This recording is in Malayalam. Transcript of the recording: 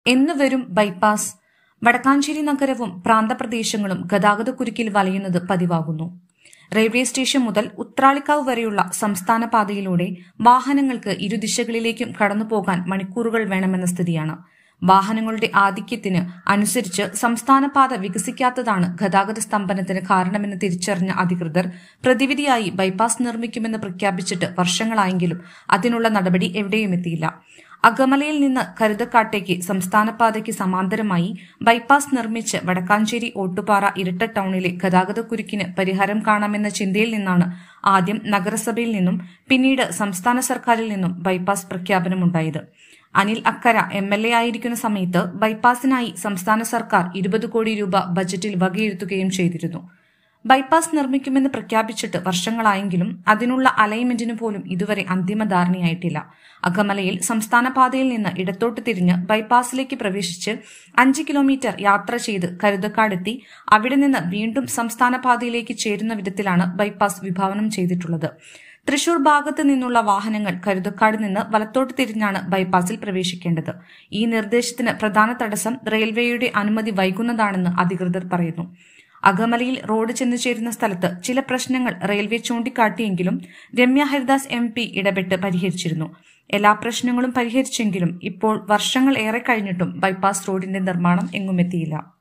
എന്ന് വരും ബൈപ്പാസ്? വടക്കാഞ്ചേരി നഗരവും പ്രാന്തപ്രദേശങ്ങളും ഗതാഗതക്കുരുക്കിൽ വലയുന്നത് പതിവാകുന്നു. റെയിൽവേ സ്റ്റേഷൻ മുതൽ ഉത്രാളിക്കാവ് വരെയുള്ള സംസ്ഥാന പാതയിലൂടെ വാഹനങ്ങൾക്ക് ഇരുദിശകളിലേക്കും കടന്നുപോകാൻ മണിക്കൂറുകൾ വേണമെന്ന സ്ഥിതിയാണ്. വാഹനങ്ങളുടെ ആധിക്യത്തിന് അനുസരിച്ച് സംസ്ഥാന പാത വികസിക്കാത്തതാണ് ഗതാഗത സ്തംഭനത്തിന് കാരണമെന്ന് തിരിച്ചറിഞ്ഞ അധികൃതർ പ്രതിവിധിയായി ബൈപ്പാസ് നിർമ്മിക്കുമെന്ന് പ്രഖ്യാപിച്ചിട്ട് വർഷങ്ങളായെങ്കിലും അതിനുള്ള നടപടി എവിടെയും എത്തിയില്ല. അകമലയിൽ നിന്ന് കരുതക്കാട്ടേക്ക് സംസ്ഥാനപാതയ്ക്ക് സമാന്തരമായി ബൈപ്പാസ് നിർമ്മിച്ച് വടക്കാഞ്ചേരി ഓട്ടുപാറ ഇരട്ട ടൌണിലെ ഗതാഗതക്കുരുക്കിന് പരിഹാരം കാണാമെന്ന ചിന്തയിൽ നിന്നാണ് ആദ്യം നഗരസഭയിൽ നിന്നും പിന്നീട് സംസ്ഥാന സർക്കാരിൽ നിന്നും ബൈപ്പാസ് പ്രഖ്യാപനമുണ്ടായത്. അനിൽ അക്കര MLA ആയിരിക്കുന്ന സമയത്ത് ബൈപ്പാസിനായി സംസ്ഥാന സർക്കാർ 20 കോടി രൂപ ബജറ്റിൽ വകയിരുത്തുകയും ചെയ്തിരുന്നു. ബൈപ്പാസ് നിർമ്മിക്കുമെന്ന് പ്രഖ്യാപിച്ചിട്ട് വർഷങ്ങളായെങ്കിലും അതിനുള്ള അലൈൻമെന്റിന് പോലും ഇതുവരെ അന്തിമ ധാരണയായിട്ടില്ല. അകമലയിൽ സംസ്ഥാന പാതയിൽ നിന്ന് ഇടത്തോട്ട് തിരിഞ്ഞ് ബൈപ്പാസിലേക്ക് പ്രവേശിച്ച് 5 കിലോമീറ്റർ യാത്ര ചെയ്ത് കരുതക്കാടെത്തി അവിടെ നിന്ന് വീണ്ടും സംസ്ഥാന പാതയിലേക്ക് ചേരുന്ന വിധത്തിലാണ് ബൈപ്പാസ് വിഭാവനം ചെയ്തിട്ടുള്ളത്. തൃശൂർ ഭാഗത്ത് നിന്നുള്ള വാഹനങ്ങൾ കരുതക്കാട് നിന്ന് വലത്തോട്ട് തിരിഞ്ഞാണ് ബൈപ്പാസിൽ പ്രവേശിക്കേണ്ടത്. ഈ നിർദ്ദേശത്തിന് പ്രധാന തടസ്സം റെയിൽവേയുടെ അനുമതി വൈകുന്നതാണെന്ന് അധികൃതർ പറയുന്നു. അകമലയിൽ റോഡ് ചെന്നു ചേരുന്ന സ്ഥലത്ത് ചില പ്രശ്നങ്ങൾ റെയിൽവേ ചൂണ്ടിക്കാട്ടിയെങ്കിലും രമ്യ ഹരിദാസ് MP ഇടപെട്ട് പരിഹരിച്ചിരുന്നു. എല്ലാ പ്രശ്നങ്ങളും പരിഹരിച്ചെങ്കിലും ഇപ്പോൾ വർഷങ്ങൾ ഏറെ കഴിഞ്ഞിട്ടും ബൈപ്പാസ് റോഡിന്റെ നിർമ്മാണം എങ്ങുമെത്തിയില്ല.